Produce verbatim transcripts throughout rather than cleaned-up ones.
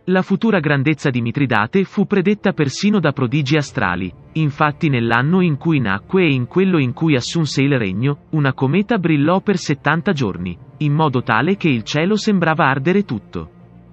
La futura grandezza di Mitridate fu predetta persino da prodigi astrali, infatti nell'anno in cui nacque e in quello in cui assunse il regno, una cometa brillò per settanta giorni, in modo tale che il cielo sembrava ardere tutto.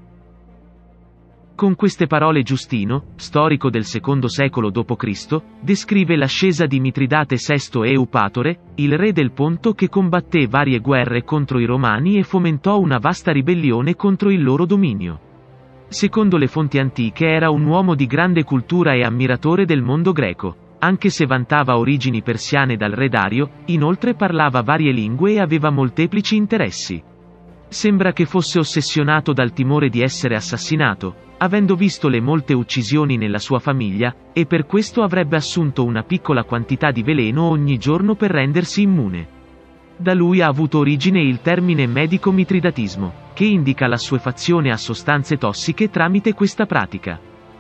Con queste parole Giustino, storico del secondo secolo dopo Cristo, descrive l'ascesa di Mitridate sesto Eupatore, il re del Ponto che combatté varie guerre contro i Romani e fomentò una vasta ribellione contro il loro dominio. Secondo le fonti antiche era un uomo di grande cultura e ammiratore del mondo greco, anche se vantava origini persiane dal re Dario, inoltre parlava varie lingue e aveva molteplici interessi. Sembra che fosse ossessionato dal timore di essere assassinato, avendo visto le molte uccisioni nella sua famiglia, e per questo avrebbe assunto una piccola quantità di veleno ogni giorno per rendersi immune. Da lui ha avuto origine il termine medico mitridatismo, che indica l'assuefazione a sostanze tossiche tramite questa pratica.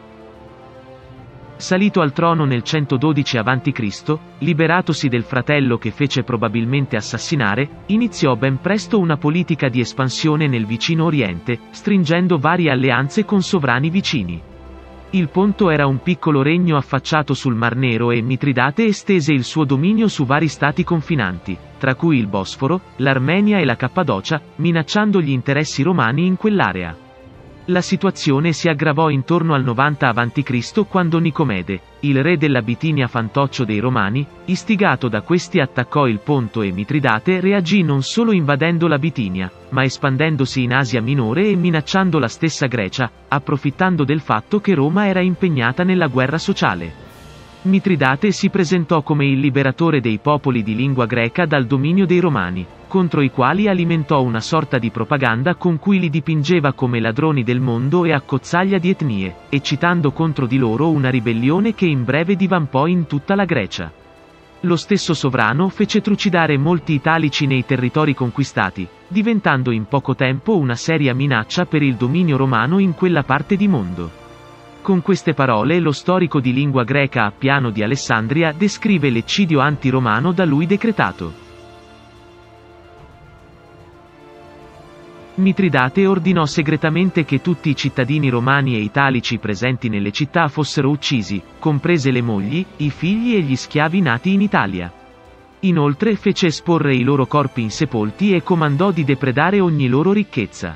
Salito al trono nel centododici avanti Cristo, liberatosi del fratello che fece probabilmente assassinare, iniziò ben presto una politica di espansione nel vicino Oriente, stringendo varie alleanze con sovrani vicini. Il Ponto era un piccolo regno affacciato sul Mar Nero e Mitridate estese il suo dominio su vari stati confinanti, tra cui il Bosforo, l'Armenia e la Cappadocia, minacciando gli interessi romani in quell'area. La situazione si aggravò intorno al novanta avanti Cristo quando Nicomede, il re della Bitinia fantoccio dei Romani, istigato da questi attaccò il Ponto e Mitridate reagì non solo invadendo la Bitinia, ma espandendosi in Asia Minore e minacciando la stessa Grecia, approfittando del fatto che Roma era impegnata nella guerra sociale. Mitridate si presentò come il liberatore dei popoli di lingua greca dal dominio dei Romani, contro i quali alimentò una sorta di propaganda con cui li dipingeva come ladroni del mondo e accozzaglia di etnie, eccitando contro di loro una ribellione che in breve divampò in tutta la Grecia. Lo stesso sovrano fece trucidare molti italici nei territori conquistati, diventando in poco tempo una seria minaccia per il dominio romano in quella parte di mondo. Con queste parole lo storico di lingua greca Appiano di Alessandria descrive l'eccidio anti-romano da lui decretato. Mitridate ordinò segretamente che tutti i cittadini romani e italici presenti nelle città fossero uccisi, comprese le mogli, i figli e gli schiavi nati in Italia. Inoltre fece esporre i loro corpi insepolti e comandò di depredare ogni loro ricchezza.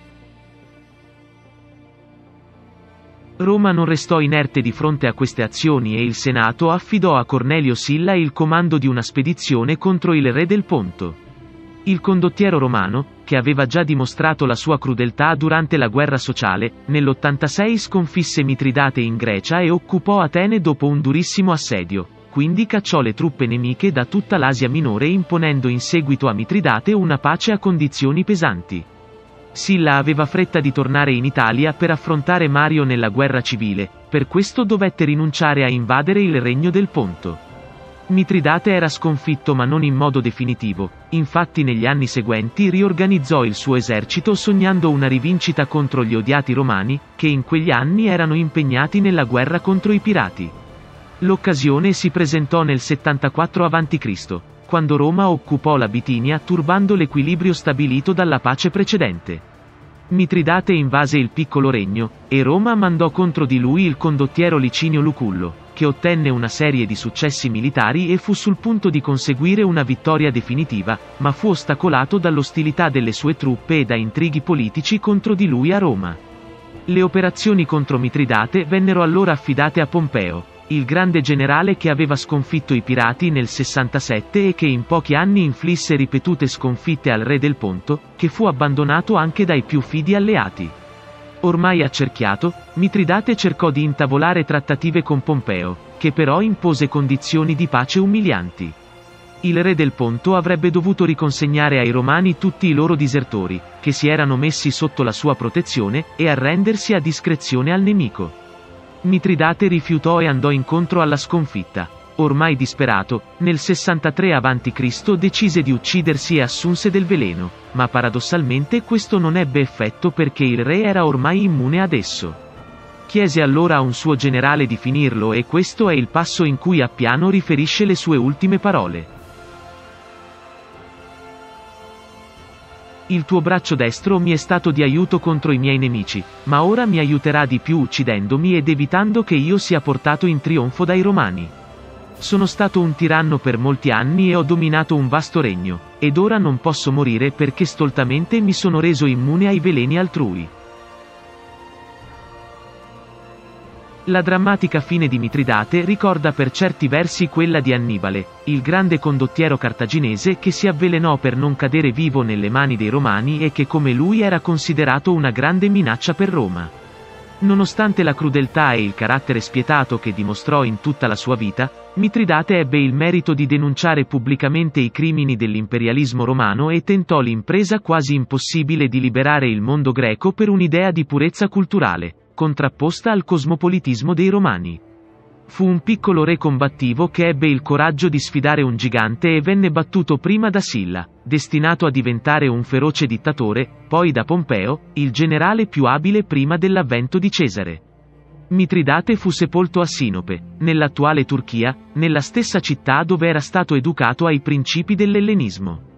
Roma non restò inerte di fronte a queste azioni e il Senato affidò a Cornelio Silla il comando di una spedizione contro il re del Ponto. Il condottiero romano, che aveva già dimostrato la sua crudeltà durante la guerra sociale, nell'ottantasei sconfisse Mitridate in Grecia e occupò Atene dopo un durissimo assedio, quindi cacciò le truppe nemiche da tutta l'Asia Minore imponendo in seguito a Mitridate una pace a condizioni pesanti. Silla aveva fretta di tornare in Italia per affrontare Mario nella guerra civile, per questo dovette rinunciare a invadere il regno del Ponto. Mitridate era sconfitto ma non in modo definitivo, infatti negli anni seguenti riorganizzò il suo esercito sognando una rivincita contro gli odiati romani, che in quegli anni erano impegnati nella guerra contro i pirati. L'occasione si presentò nel settantaquattro avanti Cristo, quando Roma occupò la Bitinia turbando l'equilibrio stabilito dalla pace precedente. Mitridate invase il piccolo regno, e Roma mandò contro di lui il condottiero Licinio Lucullo, che ottenne una serie di successi militari e fu sul punto di conseguire una vittoria definitiva, ma fu ostacolato dall'ostilità delle sue truppe e da intrighi politici contro di lui a Roma. Le operazioni contro Mitridate vennero allora affidate a Pompeo, il grande generale che aveva sconfitto i pirati nel sessantasette e che in pochi anni inflisse ripetute sconfitte al re del Ponto, che fu abbandonato anche dai più fidi alleati. Ormai accerchiato, Mitridate cercò di intavolare trattative con Pompeo, che però impose condizioni di pace umilianti. Il re del Ponto avrebbe dovuto riconsegnare ai Romani tutti i loro disertori, che si erano messi sotto la sua protezione, e arrendersi a discrezione al nemico. Mitridate rifiutò e andò incontro alla sconfitta. Ormai disperato, nel sessantatré avanti Cristo decise di uccidersi e assunse del veleno, ma paradossalmente questo non ebbe effetto perché il re era ormai immune ad esso. Chiese allora a un suo generale di finirlo e questo è il passo in cui Appiano riferisce le sue ultime parole. Il tuo braccio destro mi è stato di aiuto contro i miei nemici, ma ora mi aiuterà di più uccidendomi ed evitando che io sia portato in trionfo dai Romani. Sono stato un tiranno per molti anni e ho dominato un vasto regno, ed ora non posso morire perché stoltamente mi sono reso immune ai veleni altrui. La drammatica fine di Mitridate ricorda per certi versi quella di Annibale, il grande condottiero cartaginese che si avvelenò per non cadere vivo nelle mani dei Romani e che come lui era considerato una grande minaccia per Roma. Nonostante la crudeltà e il carattere spietato che dimostrò in tutta la sua vita, Mitridate ebbe il merito di denunciare pubblicamente i crimini dell'imperialismo romano e tentò l'impresa quasi impossibile di liberare il mondo greco per un'idea di purezza culturale, contrapposta al cosmopolitismo dei Romani. Fu un piccolo re combattivo che ebbe il coraggio di sfidare un gigante e venne battuto prima da Silla, destinato a diventare un feroce dittatore, poi da Pompeo, il generale più abile prima dell'avvento di Cesare. Mitridate fu sepolto a Sinope, nell'attuale Turchia, nella stessa città dove era stato educato ai principi dell'ellenismo.